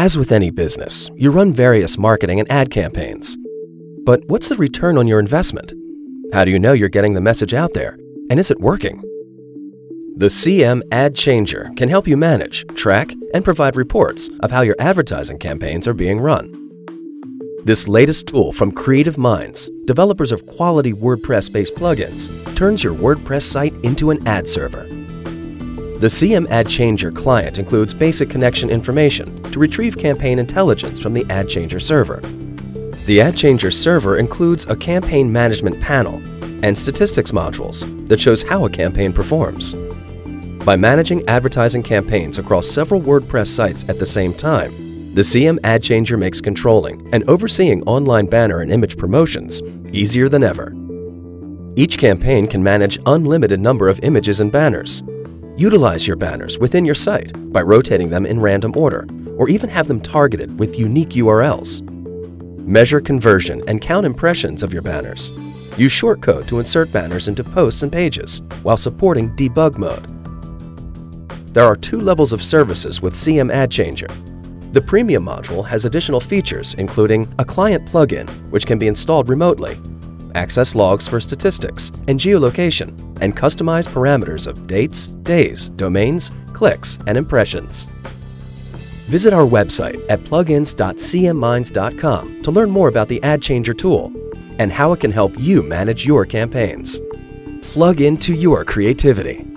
As with any business, you run various marketing and ad campaigns. But what's the return on your investment? How do you know you're getting the message out there? And is it working? The CM Ad Changer can help you manage, track, and provide reports of how your advertising campaigns are being run. This latest tool from CreativeMinds, developers of quality WordPress-based plugins, turns your WordPress site into an ad server. The CM Ad Changer client includes basic connection information to retrieve campaign intelligence from the Ad Changer server. The Ad Changer server includes a campaign management panel and statistics modules that shows how a campaign performs. By managing advertising campaigns across several WordPress sites at the same time, the CM Ad Changer makes controlling and overseeing online banner and image promotions easier than ever. Each campaign can manage unlimited number of images and banners. Utilize your banners within your site by rotating them in random order, or even have them targeted with unique URLs. Measure conversion and count impressions of your banners. Use shortcode to insert banners into posts and pages while supporting debug mode. There are 2 levels of services with CM Ad Changer. The Premium module has additional features including a client plugin which can be installed remotely, access logs for statistics and geolocation, and customized parameters of dates, days, domains, clicks, and impressions. Visit our website at plugins.cmminds.com to learn more about the Ad Changer tool and how it can help you manage your campaigns. Plug into your creativity.